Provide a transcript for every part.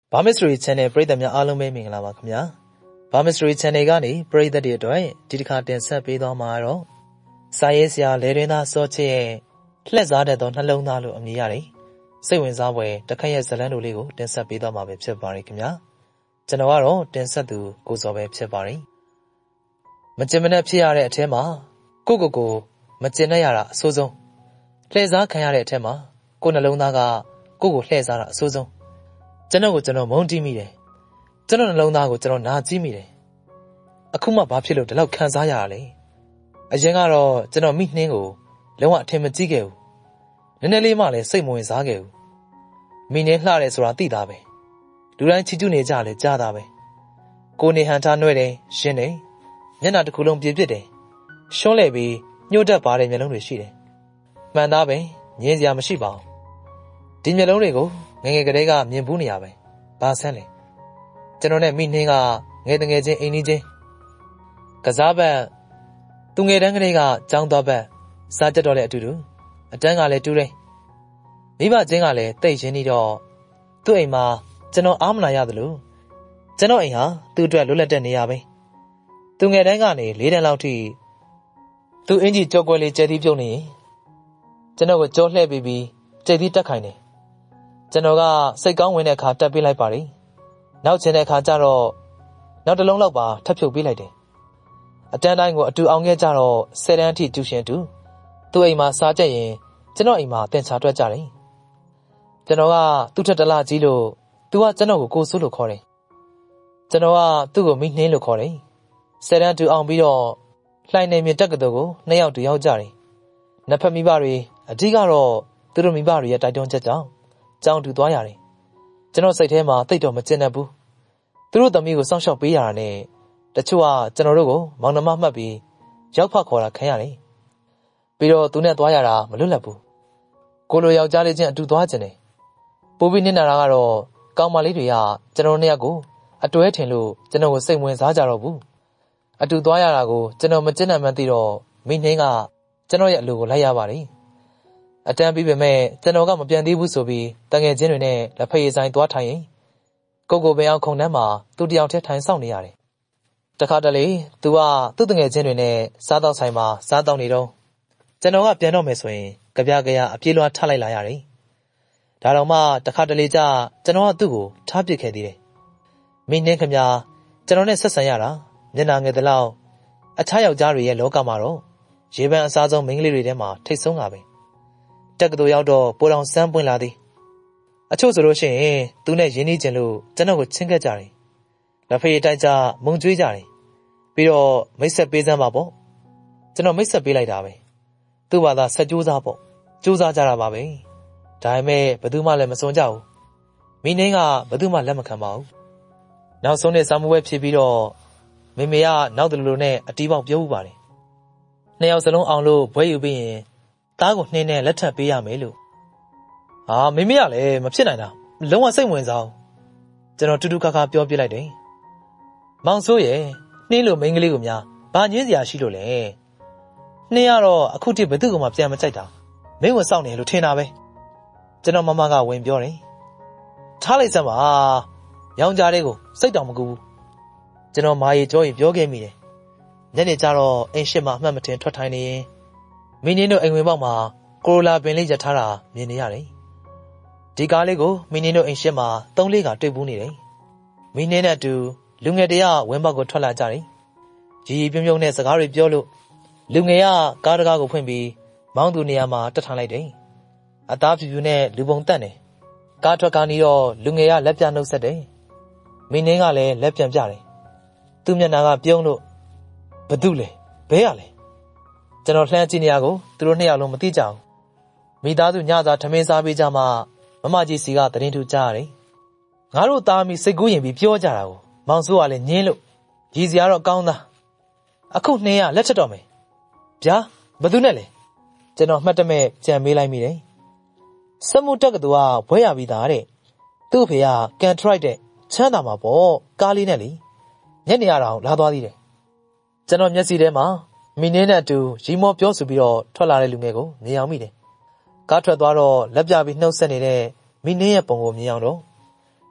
Bamistry Channel ပရိသတ်များအားလုံးပဲမင်္ဂလာပါခင်ဗျာ Bamistry Channel ကနေပရိသတ်တွေအတွက်ဒီတစ်ခါတင်ဆက်ပေးသွားမှာတော့စာရေးဆရာလေတွင်သားစောချစ်ရဲ့လှက်စားတဲ့သောနှလုံးသားလို့အမည်ရတယ်စိတ်ဝင်စားဖွယ်တခက်ရဲ့ဇလန်းတို့လေးကိုတင်ဆက်ပေးသွားမှာပဲဖြစ်ပါတယ်ခင်ဗျာကျွန်တော်ကတော့တင်ဆက်သူကိုစောပဲဖြစ်ပါတယ်မကျင်မနဲ့ဖြစ်ရတဲ့အထက်မှာကိုမကျင်နဲ့ရတာအဆိုးဆုံးလှည့်စားခံရတဲ့အထက်မှာကိုနှလုံးသားကကိုလှည့်စားတာအဆိုးဆုံးကျွန်တော်မုန်းတီးမိတယ်ကျွန်တော်နှလုံးသားကိုကျွန်တော်နာကျည်းမိတယ်အခုမှဘာဖြစ်လို့ဒီလောက်ခံစားရတာလဲအရင်ကတော့ကျွန်တော်မိနှင်းကိုလုံးဝအထင်မကြီးခဲ့ဘူးနည်းနည်းလေးမှလည်းစိတ်မဝင်စားခဲ့ဘူးမိနှင်းလှတယ်ဆိုတာသိတာပဲလူတိုင်းချီကျူးနေကြလဲကြားတာပဲကိုနေဟန်ထားနှွဲတယ်ရှင်းတယ်မျက်နှာတစ်ခုလုံးပြည့်ပြစ်တယ်ရှုံးလဲပြီးညှို့တက်ပါတဲ့မျက်လုံးတွေရှိတယ်မှန်သားပဲငြင်းစရာမရှိပါဘူးဒီမျက်လုံးတွေကိုငယ်ကလေးကမြင်ဘူးနေရပဲဘာဆန်းလဲကျွန်တော်နဲ့မိနှင်းကငယ်တငယ်ချင်းအိမ်ကြီးချင်းကစားဘက်သူငယ်တန်းကလေးကကြောင်းသွားဘက်စားကြတော့လဲအတူတူအတန်းကလည်းတူတယ်မိဘချင်းကလည်းတိတ်ရင်းနေတော့သူ့အိမ်မှာကျွန်တော်အားမနာရသလိုကျွန်တော်အိမ်ဟာသူ့အတွက်လွတ်လပ်တဲ့နေရာပဲသူငယ်တန်းကနေ၄တန်းလောက်ထိသူအင်ကြီးကြောက်ကွယ်လေးကျဲသီးပြုတ်နေရင်ကျွန်တော်ကိုကြောလှည့်ပြီးကျဲသီးတက်ခိုင်းတယ်ကျွန်တော်ကစိတ်ကောင်းဝင်တဲ့အခါတက်ပေးလိုက်ပါလိနောက်ချင်တဲ့အခါကျတော့နောက်တစ်လုံးလောက်ပါထပ်ဖြုတ်ပေးလိုက်တယ်အတန်းတိုင်းကိုအတူအောင်ခဲ့ကြတော့10တန်းအထိကျူရှင်တူသူ့အိမ်မှာစားကြရင်ကျွန်တော်အိမ်မှာတင်ချာတွက်ကြတယ်ကျွန်တော်ကသူ့ထက်တလားကြီးလို့သူကကျွန်တော်ကိုစိုးလို့ခေါ်တယ်ကျွန်တော်ကသူ့ကိုမိနှင်းလို့ခေါ်တယ်10တန်းတူအောင်ပြီးတော့လှိုင်းနေမြတက်ကတော်ကို2ယောက်တူရောက်ကြတယ်နှစ်ဖက်မိဘတွေအဓိကတော့သူတို့မိဘတွေရဲ့တိုက်တွန်းချက်ကြောင့်ကြောင်းတူသွားရတယ်ကျွန်တော်စိတ်ထဲမှာတိတ်တော့မကျင်တတ်ဘူးသူတို့သမီးကိုစောင့်ရှောက်ပေးရတာနဲ့တချို့ကကျွန်တော်တို့ကိုမောင်နှမမှတ်ပြီးရောက်ဖတ်ခေါ်တာခံရတယ်ပြီးတော့သူနဲ့သွားရတာမလွတ်လပ်ဘူးကိုလိုယောက်ျားလေးချင်းအတူသွားကျင်တယ်ပိုးပြီးနေတာကတော့ကောင်းမလေးတွေကကျွန်တော်နှစ်ယောက်ကိုအတွဲထင်လို့ကျွန်တော်ကိုစိတ်ဝင်စားကြတော့ဘူးအတူသွားရတာကိုကျွန်တော်မကျင်နိုင်မှန်းသိတော့မိနှင်းကကျွန်တော်ရဲ့အလိုကိုလိုက်ရပါတယ်အတန်းပြီးပေမဲ့ကျွန်တော်ကမပြန်သေးဘူးဆိုပြီးတငယ်ချင်းတွေနဲ့လက်ဖက်ရည်ဆိုင်သွားထိုင်ရင်ကိုပင်အောင်ခုံနှမ်းမှာသူတယောက်တည်းထိုင်ဆောင်နေရတယ်တခါတလေသူကသူ့တငယ်ချင်းတွေနဲ့စားတော့ဆိုင်မှာစားတော့နေတော့ကျွန်တော်ကပြန်တော့မယ်ဆိုရင်ကြပြအပြေးလွှားထလိုက်လာရတယ်ဒါတော့မှတခါတလေကျကျွန်တော်ကသူ့ကိုထားပစ်ခဲ့သေးတယ်မိနှင်းခင်ဗျာကျွန်တော်နဲ့ဆက်ဆံရတာမျက်နှာငယ်တလောက်အခြားယောက်ျားတွေရဲ့လောကမှာတော့ရေပန်းအစားဆုံးမိန်းကလေးတွေထဲမှာထိတ်ဆုံးတာပဲတက်ကတော်ရောက်တော့ပိုတောင်စမ်းပွင့်လာသည်အချို့ဆိုလို့ရှိရင်သူနဲ့ရင်းနှီးကျင်လို့ကျွန်တော်ကိုချင်းခဲ့ကြတယ်လက်ဖေးတိုက်ကြမုံကျွေးကြတယ်ပြီးတော့မိတ်ဆက်ပေးစမ်းပါပေါ့ကျွန်တော်မိတ်ဆက်ပေးလိုက်တာပဲသူ့ဘာသာဆက်ကြိုးစားပေါ့ကြိုးစားကြတာပါပဲဒါပေမဲ့ဘယ်သူမှလည်းမစွန်ကြဘူးမိနှင်းကဘယ်သူမှလက်မခံပါဘူးနောက်ဆုံးနေ့စာမှုပွဲဖြစ်ပြီးတော့မေမေကနောက်တလူလိုနဲ့အတီးပေါက်ပြောဥပါတယ်နှစ်ယောက်စလုံးအောင်လို့ဘွဲယူပြီးရင်သားကိုနှင်းနဲ့လက်ထပ်ပေးရမယ်လို့မေမေကလည်းမဖြစ်နိုင်တာလုံးဝစိတ်ဝင်စားအောင်ကျွန်တော်တူတူခါခါပြောပြလိုက်တယ်မောင်ဆိုးရဲ့နှင်းလို့မိန်းကလေးကိုများဘာညင်းစရာရှိလို့လဲနှင်းကတော့အခုထိဘယ်သူ့ကိုမှပြန်မကြိုက်တာမင်းဝင်စောင့်နေလို့ထင်တာပဲကျွန်တော်မမကဝင်ပြောတယ်ထားလိုက်စမ်းပါရောင်ကြားလေးကိုစိတ်တောင်မကူဘူးကျွန်တော်မာရီကြောရင်ပြောခဲ့မိတယ်ညနေကျတော့အိမ်ရှိမှအမှတ်မတင်ထွက်ထိုင်နေရင်မင်းင်းတို့အိမ်ဝင်ပေါက်မှာကိုရိုလာပင်လေးရထားတာမြင်နေရတယ်ဒီကားလေးကိုမင်းင်းတို့အိမ်ရှိမှာ3-4ကတွေ့ဘူးနေတယ်မင်းင်းနဲ့အတူလူငယ်တယောက်ဝင်းပေါက်ကိုထွက်လာကြတယ်ရီပြုံးနဲ့စကားတွေပြောလို့လူငယ်ကကားတကားကိုဖွင့်ပြီးမောင်းသူနေရာမှာတက်ထိုင်လိုက်တယ်အသားဖြူဖြူနဲ့လူပုံတက်နေကားထွက်ကားနီးတော့လူငယ်ကလက်ပြနှုတ်ဆက်တယ်မင်းင်းကလည်းလက်ပြန်ပြတယ်သူ့မျက်နှာကပြုံးလို့ဘသူလဲဘဲရလဲကျွန်တော်လှမ်းကြည့်နေရကိုသူတို့နှစ်ယောက်လုံးမသိကြဘူးမိသားစုညစာထမင်းစားပေးကြမှမမကြီးစီကတရင်ထူကြားရတယ်ငါတို့သားမိစိတ်ကူးရင်ပြီးပြောကြတာကိုမောင်စိုးကလည်းညင်းလို့ရည်စရာတော့ကောင်းသားအခုနှင်းကလက်ချက်တော့မယ်ဗျာဘသူနဲ့လဲကျွန်တော်မှတ်တမဲ့ကြံမေးလိုက်မိတယ်စက်မှုတက်ကတူကဘွဲရပြီးသားတဲ့သူ့ဖေကကန်ထရိုက်တဲ့ချမ်းသာမှာပေါ့ကားလေးနဲ့လေညနေရအောင်လာသွားသေးတယ်ကျွန်တော်မျက်စိထဲမှာမင်းနဲ့အတူရီမောပြောဆိုပြီးတော့ထွက်လာတဲ့လူငယ်ကိုမြင်အောင်မိတယ်ကားထွက်သွားတော့လက်ပြပြီးနှုတ်ဆက်နေတဲ့မင်းရဲ့ပုံကိုမြင်အောင်တော့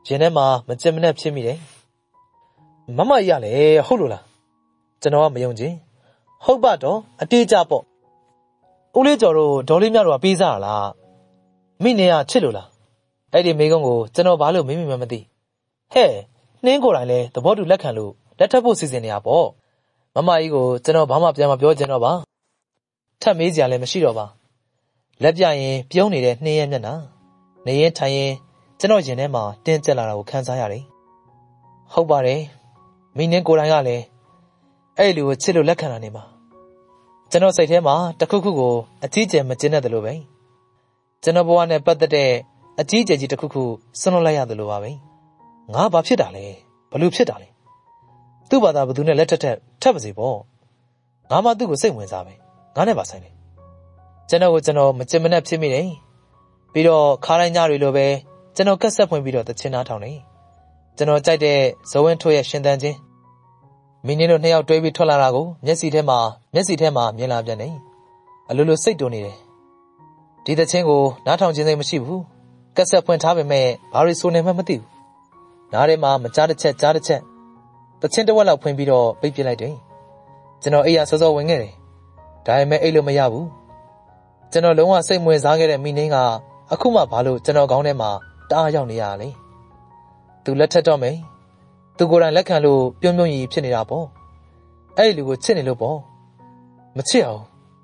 ရင်ထဲမှာမကြင်မနဲ့ဖြစ်မိတယ်မမကြီးကလည်းဟုတ်လို့လားကျွန်တော်ကမယုံချင်ဟုတ်ပါတော့အတေးကြပေါ့ဦးလေးကျော်တို့ဒေါ်လေးမြတို့ကပေးစားလားမိနေကချစ်လို့လားအဲ့ဒီမိကုန်းကိုကျွန်တော်ဘာလို့မေးမိမှမသိဟဲ့နှင်းကိုယ်တိုင်လဲသဘောတူလက်ခံလို့လက်ထပ်ဖို့စီစဉ်နေရပေါ့မမကြီးကိုကျွန်တော်ဘာမှပြန်မပြောချင်တော့ပါထပ်မေးစရာလည်းမရှိတော့ပါလက်ပြရင်ပြုံးနေတဲ့နှင်းရဲ့မျက်နှာနေရင်ထိုင်ရင်ကျွန်တော်ရင်ထဲမှာတင်းကျပ်လာတာကိုခံစားရတယ်ဟုတ်ပါတယ်မိနှင်းကိုယ်တိုင်ကလည်းအဲ့လူကိုချစ်လို့လက်ခံတာနေမှာကျွန်တော်စိတ်ထဲမှာတခုခုကိုအကြီးကျယ်မကျင်းတဲ့လို့ပဲကျွန်တော်ဘဝနဲ့ပတ်သက်တဲ့အကြီးကျယ်ကြီးတခုခုဆွန့်လွတ်လိုက်ရတယ်လို့ပါပဲငါဘာဖြစ်တာလဲဘလို့ဖြစ်တာလဲသူ့ဘာသာဘသူနဲ့လက်ထပ်ပါစေပေါ့ငါမှသူ့ကိုစိတ်ဝင်စားပဲငါနဲ့ပါဆိုင်တယ်ကျွန်တော်မကျင်မနဲ့ဖြစ်မိတယ်ပြီးတော့ခါတိုင်းညတွေလိုပဲကျွန်တော်ကက်ဆက်ဖွင့်ပြီးတော့တချင်းနားထောင်တယ်ကျွန်တော်ကြိုက်တဲ့ဇဝင်းထွေးရဲ့ရှင်သန်ခြင်းမင်းတို့နှစ်ယောက်တွဲပြီးထွက်လာတာကိုမျက်စိထဲမှာမြင်လာပြန်တယ်အလိုလိုစိတ်တုန်နေတယ်ဒီတချင်းကိုနားထောင်ခြင်းစိတ်မရှိဘူးကက်ဆက်ဖွင့်ထားပေမဲ့ဘာတွေဆိုနေမှမသိဘူးနားထဲမှာမကြားတစ်ချက်တချင်းတစ်ဝက်လောက်ဖွင့်ပြီးတော့ပိတ်ပစ်လိုက်တယ်ကျွန်တော်အိယာစောစောဝင်ခဲ့တယ်ဒါပေမဲ့အိတ်လို့မရဘူးကျွန်တော်လုံးဝစိတ်ဝင်စားခဲ့တဲ့မိနင်းကအခုမှဘာလို့ကျွန်တော်ခေါင်းထဲမှာတအားရောက်နေရလဲသူလက်ထက်တော့မယ်သူကိုယ်တိုင်လက်ခံလို့ပြုံးကြီးဖြစ်နေတာပေါ့အဲ့ဒီလူကိုချစ်နေလို့ပေါ့မချစ်အောင်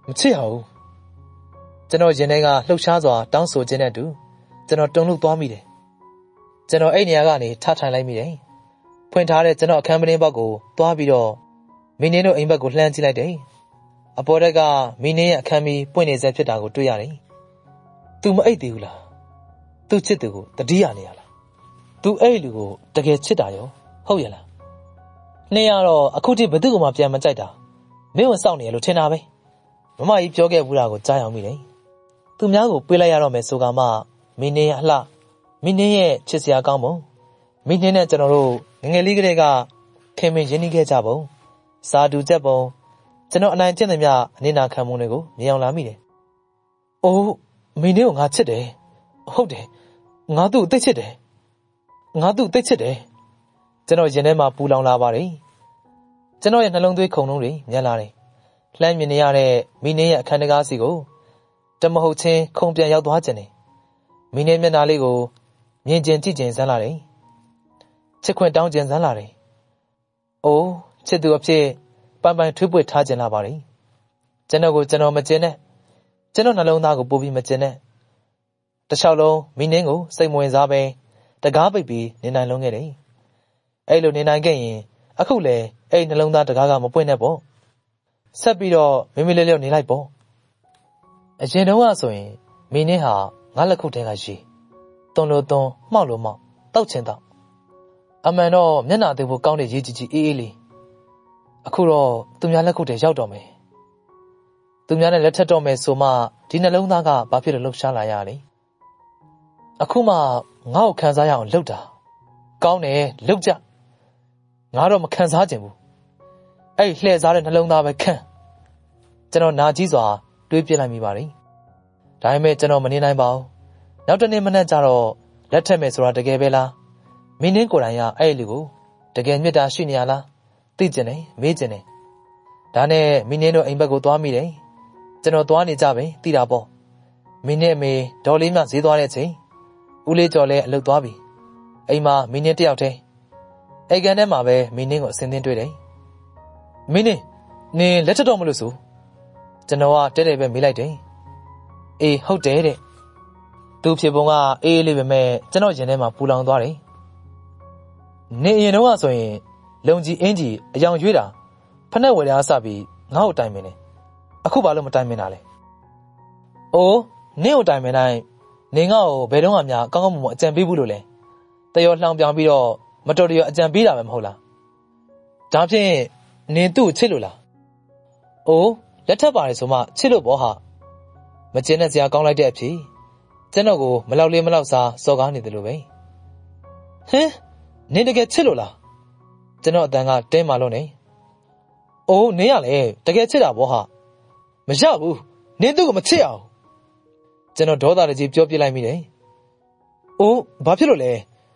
ကျွန်တော်ရင်ထဲကလှုပ်ရှားစွာတောင်းဆိုခြင်းနဲ့တူကျွန်တော်တုန်လှုပ်သွားမိတယ်ကျွန်တော်အဲ့နေရာကနေထထိုင်လိုက်မိတယ်ဖွင့်ထားတဲ့ကျွန်တော်အခန်းပတင်းဘောက်ကိုသွားပြီးတော့မင်းတို့အိမ်ဘက်ကိုလှမ်းကြည့်လိုက်တယ်အပေါ်တက်ကမင်းရဲ့အခန်းမီပွင့်နေစေဖြစ်တာကိုတွေ့ရတယ်သူမအိပ်သေးဘူးလားသူချစ်သူကိုတတိယနေရလားသူအဲ့လူကိုတကယ်ချစ်တာရောဟုတ်ရဲ့လားနှစ်ရတော့အခုထိဘသူ့ကိုမှပြန်မကြိုက်တာမင်းကိုစောင့်နေရလို့ထင်တာပဲမမကြီးပြောခဲ့ဘူးတာကိုကြားအောင်မိတယ်သူများကိုပေးလိုက်ရတော့မယ်ဆိုကမှမင်းရဲ့အလှမင်းရဲ့ချစ်စရာကောင်းပုံမင်းနဲ့ကျွန်တော်တို့ငငယ်လေးကလေးကခင်မင်ရင်းနှီးခဲ့ကြပုံစာတူချက်ပုံကျွန်တော်အနိုင်ကျင့်သမျှအနစ်နာခံမှုတွေကိုမြင်အောင်လာမိတယ်။အိုးမင်းကိုငါချစ်တယ်။ဟုတ်တယ်။ငါသူ့ကိုသိချစ်တယ်။ကျွန်တော်ရင်ထဲမှာပူလောင်လာပါတယ်။ကျွန်တော်ရဲ့နှလုံးသွေးခုန်လုံးတွေညံ့လာတယ်။လှမ်းမြင်နေရတဲ့မင်းရဲ့အခန်းတကားစီကိုတမဟုတ်ချင်းခုန်ပြန်ရောက်သွားခြင်းတယ်။မင်းမျက်နှာလေးကိုမြင်ကျင်ကြည့်ကျင်စမ်းလာတယ်။ချစ်ခွင့်တောင်းကျင်စမ်းလာတယ်။အိုးချစ်သူအဖြစ်ပိုင်ထွေးပွေထားခြင်းလာပါလိမ့်ကျွန်တော်မကျင်နဲ့ကျွန်တော်နှလုံးသားကိုပို့ပြီးမကျင်နဲ့တခြားလုံးမင်းကိုစိတ်မဝင်စားပဲတကားပိတ်ပြီးနေနိုင်လုံးခဲ့တယ်အဲ့လိုနေနိုင်ခဲ့ရင်အခုလေအဲ့နှလုံးသားတကားကမပွင့်နဲ့ပေါ့ဆက်ပြီးတော့မိလေးလျောက်နေလိုက်ပေါ့အရင်တုန်းကဆိုရင်မင်းဟာငါလက်ခုထဲကရေသွန်လို့သွန်မှောက်လို့မှောက်တောက်ချင်တော့အမှန်တော့မျက်နှာသေးဖို့ကောင်းတဲ့ရေကြီးအေးလေးအခုတော့သူများလက်ခုထဲရောက်တော့မယ်သူများနဲ့လက်ထပ်တော့မယ်ဆိုမှဒီနှလုံးသားကဘာဖြစ်လို့လှုပ်ရှားလာရလဲအခုမှငါ့ကိုခံစားရအောင်လှုပ်တာကောင်းတယ်လှုပ်ကြငါတော့မခံစားချင်ဘူးအဲ့လှည့်စားတဲ့နှလုံးသားပဲခံကျွန်တော်နာကြီးစွာတွေးပြလိုက်မိပါလိမ့်ဒါပေမဲ့ကျွန်တော်မနေနိုင်ပါဘူးနောက်တနေ့မနက်ကျတော့လက်ထက်မယ်ဆိုတာတကယ်ပဲလားမင်းကိုယ်တိုင်ကအဲ့လူကိုတကယ်မြတ်တာရှိနေရလားသိကျင်တယ်မေးကျင်တယ်ဒါနဲ့မင်းတို့အိမ်ဘက်ကိုသွားမိတယ်ကျွန်တော်သွားနေကြပဲသိတာပေါ့မင်းနဲ့အမေဒေါ်လေးမြဈေးသွားတဲ့အချိန်ဦးလေးကျော်လည်းအလုပ်သွားပြီအိမ်မှာမင်းတယောက်တည်းအိမ်ကန်ထဲမှာပဲမင်းကိုအစင်းသင်းတွေ့တယ်မင်းနင်လက်ထတော့မလို့ဆိုကျွန်တော်ကတဲတဲပဲမေးလိုက်တယ်အေးဟုတ်တယ်တဲ့သူဖြစ်ပုံကအေးလေးပဲမဲ့ကျွန်တော်ရင်ထဲမှာပူလောင်သွားတယ်နေအရင်တော့ဆိုရင်လုံကြီးအင်းကြီးအယောင်ရွေးတာဖက်နဲ့ဝယ်ထားစပြီးငါ့ကိုတိုင်မင်းနေအခုဘာလို့မတိုင်မင်းတာလဲအိုးနင့်ကိုတိုင်မင်းတိုင်းနေငါ့ကိုဘယ်တော့မှများကောင်းကောင်းမွန်မွန်အကြံပေးဘူးလို့လဲတရောလှောင်ပြောင်ပြီးတော့မတော်တရောအကြံပေးတာပဲမဟုတ်လားဒါဖြင့်နင်သူ့ကိုချစ်လို့လားအိုးလက်ထပ်ပါတယ်ဆိုမှချစ်လို့ပေါ့ဟာမကျင်းတဲ့စရာကောင်းလိုက်တဲ့အဖြစ်ကျွန်တော်ကိုမလောက်လေးမလောက်စားစော်ကားနေတယ်လို့ပဲဟင်နင်တကယ်ချစ်လို့လားကျွန်တော်အတန်ကတင်းမာလို့နေအိုးနင်ရလေတကယ်ချစ်တာပေါ့ဟာမရဘူးနင်သူ့ကိုမချစ်အောင်ကျွန်တော်ဒေါသတကြီးပြောပြလိုက်မိတယ်အိုးဘာဖြစ်လို့လဲ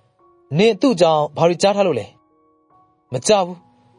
네 뚜장 바로 짜타로 래. 맞자부.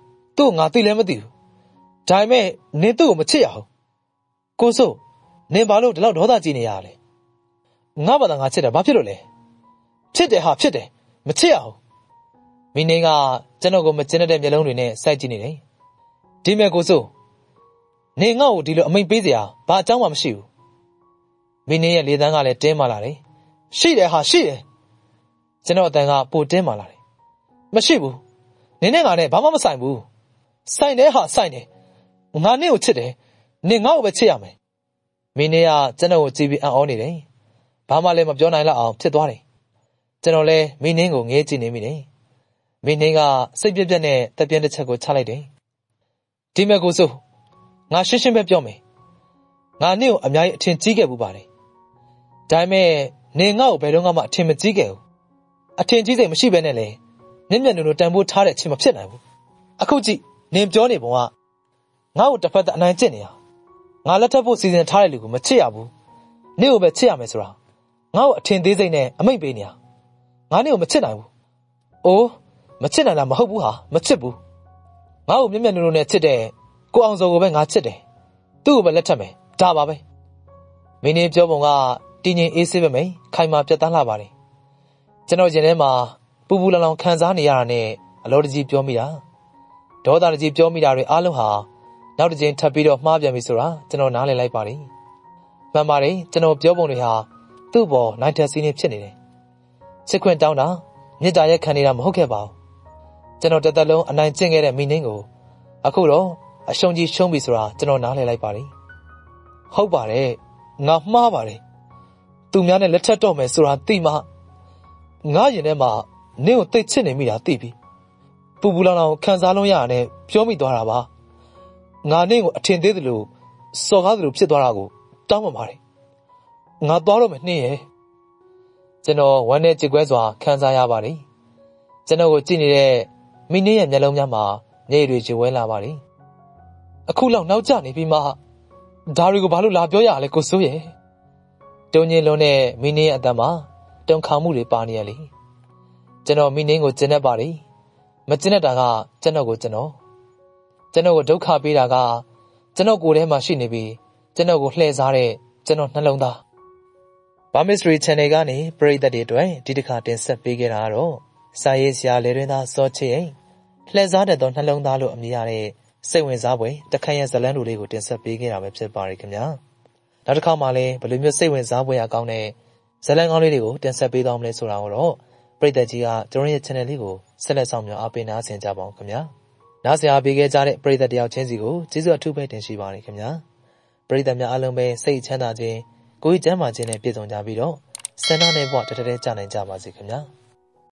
또 nga 띠လည်းမသိဘူး။ဒါပေမဲ့နင်သူ့ကိုမချစ်ရဘူး။ကိုစိုးနင်ဘာလို့ဒီလောက်ဒေါသကြီးနေရလဲ။ငါဘာသာငါချစ်တယ်ဘာဖြစ်လို့လဲ။ဖြစ်တယ်ဟာဖြစ်တယ်မချစ်ရဘူး။မင်းင်းကကျွန်တော်ကိုမကျင်တဲ့မျက်လုံးတွေနဲ့စိုက်ကြည့်နေတယ်။ဒီမဲ့ကိုစိုးနင်ငါ့ကိုဒီလိုအမိန်ပေးစရာဘာအကြောင်းမှမရှိဘူး။မင်းင်းရဲ့လေသန်းကလည်းတင်းမာလာတယ်။ရှိတယ်ဟာရှိတယ်။ကျွန်တော်အတန်ကပိုတင်းမာလာတယ်။မရှိဘူး။နင်နဲ့ငါနဲ့ဘာမှမဆိုင်ဘူး။ဆိုင်တယ်ဟာဆိုင်တယ်ငါနဲ့ကိုချစ်တယ်နင်ငါ့ကိုပဲချစ်ရမယ်မင်းနဲ့ကကျွန်တော်ကိုကြည့်ပြီးအံ့ဩနေတယ်ဘာမှလည်းမပြောနိုင်လောက်အောင်ဖြစ်သွားတယ်ကျွန်တော်လည်းမင်းနှင်းကိုငဲကြည့်နေမိတယ်မင်းနှင်းကစိတ်ပြက်ပြက်နဲ့တက်ပြင်းတစ်ချက်ကိုချလိုက်တယ်ဒီမဲ့ကိုစိုးငါရှင်းရှင်းပဲပြောမယ်ငါနဲ့ကိုအများကြီးအထင်ကြီးခဲ့ဘူးပါတယ်ဒါပေမဲ့နင်ငါ့ကိုဘယ်တော့မှအထင်မကြီးခဲ့ဘူးအထင်ကြီးစိတ်မရှိဘဲနဲ့လေမျက်မျက်နှာတန်ဖိုးထားတဲ့အချင်းမဖြစ်နိုင်ဘူးအခုကြည့်နင်ပြောနေပုံကငါ့ကိုတစ်ဖက်သက်အနိုင်ကျင့်နေတာငါလက်ထပ်ဖို့စီစဉ်ထားတဲ့လူကိုမချစ်ရဘူးနင့်ကိုပဲချစ်ရမယ်ဆိုတာငါ့ကိုအထင်သေးစိတ်နဲ့အမိန့်ပေးနေတာငါနင့်ကိုမချစ်နိုင်ဘူးအိုးမချစ်နိုင်လားမဟုတ်ဘူးဟာမချစ်ဘူးငါ့ကိုမျက်မျက်နှာနဲ့ချစ်တဲ့ကိုအောင်စောကိုပဲငါချစ်တယ်သူ့ကိုပဲလက်ထပ်မယ်ဒါပါပဲမင်းင်းပြောပုံကတင်းငင်အေးဆေးပဲမယ်ခိုင်မာပြတ်သားလာပါတယ်ကျွန်တော်ရင်ထဲမှာပူပူလောင်လောင်ခံစားနေရတာနဲ့အလောတကြီးပြောမိတာဒေါသတကြီးပြောမိတာတွေအားလုံးဟာနောက်တစ်ချိန်ထပ်ပြီးတော့မှားပြန်ပြီဆိုတာကျွန်တော်နားလည်လိုက်ပါတယ်။မှန်ပါတယ်ကျွန်တော်ပြောပုံတွေဟာသူ့ဘောနိုင်တက်စီးနေဖြစ်နေတယ်။ချစ်ခွင့်တောင်းတာမေတ္တာရဲ့ခံနေတာမဟုတ်ခဲ့ပါဘူး။ကျွန်တော်တစ်သက်လုံးအနိုင်ကျင့်ခဲ့တဲ့မိနှင်းကိုအခုတော့အရှုံးကြီးရှုံးပြီဆိုတာကျွန်တော်နားလည်လိုက်ပါတယ်။ဟုတ်ပါတယ်ငါမှားပါတယ်။သူများနဲ့လက်ထပ်တော့မယ်ဆိုတာသိမှငါရင်ထဲမှာနင့်ကိုသိချစ်နေမိတာသိပြီ။ပူပူလောင်လောင်ခံစားလုံးရတာနဲ့ပြောမိသွားတာပါငါနဲ့ကိုအထင်သေးသလိုစော်ကားသလိုဖြစ်သွားတာကိုတောင်းပန်ပါတယ်ငါသွားတော့မယ်နှင်းရဲ့ကျွန်တော်ဝမ်းနဲ့ကြေကွဲစွာခံစားရပါတယ်ကျွန်တော်ကိုကြည့်နေတဲ့မိနစ်ရဲ့မျက်လုံးများမှာညိတ်တွေကြေဝဲလာပါတယ်အခုလောက်နောက်ကျနေပြီးမှဒါတွေကိုဘာလို့လာပြောရလဲကိုစိုးရဲ့တုံညင်လုံးနဲ့မိနစ်ရဲ့အတန်မှာတုံခေါမှုတွေပါနေရလေကျွန်တော်မိနစ်ကိုကျင်တတ်ပါတယ်မကျင်တတ်တာကကျွန်တော်ကိုဒုက္ခပေးတာကကျွန်တော်ကိုယ်ထဲမှာရှိနေပြီးကျွန်တော်ကိုလှည့်စားတဲ့ကျွန်တော်နှလုံးသား Mystery Channel ကနေပရိသတ်တွေအတွက်ဒီတစ်ခါတင်ဆက်ပေးခဲ့တာကတော့စာရေးဆရာလေတွင်သားစောချစ်ရဲ့လှည့်စားတဲ့နှလုံးသားလို့အမည်ရတဲ့စိတ်ဝင်စားဖွယ်တခန့်ရဲ့ဇလန်းတို့လေးကိုတင်ဆက်ပေးခဲ့တာပဲဖြစ်ပါရခင်ဗျာနောက်တစ်ခါမှလည်းဘယ်လိုမျိုးစိတ်ဝင်စားဖွယ်အကောင်းတဲ့ဇလန်းကောင်းလေးတွေကိုတင်ဆက်ပေးသွားမလဲဆိုတာကိုတော့ပရိသတ်ကြီးကကျွန်တော်ရဲ့ channel လေးကိုဆက်လက်ဆောင်များအားပေးနာဆင်ကြပါအောင်ခင်ဗျာနားဆင်အားပေးခဲ့ကြတဲ့ပရိသတ်တယောက်ချင်းစီကိုကျေးဇူးအထူးပဲတင်ရှိပါတယ်ခင်ဗျာပရိသတ်များအားလုံးပဲစိတ်ချမ်းသာခြင်းကိုယ်ကျန်းမာခြင်းနဲ့ပြည့်စုံကြပြီးတော့ဆန္ဒနဲ့ဘဝတထထဲကြနိုင်ကြပါစေခင်ဗျာ